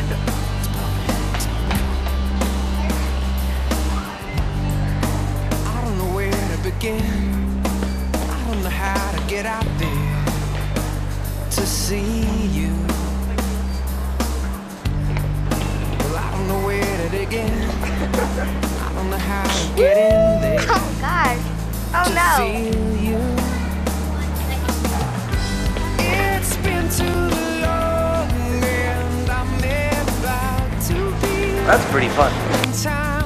I don't know where to begin. I don't know how to get out there to see you. Well, I don't know where to dig in. I don't know how to get in there. Oh gosh. Oh to no. feel you. It's been too long and I'm about to be That's pretty fun. in time.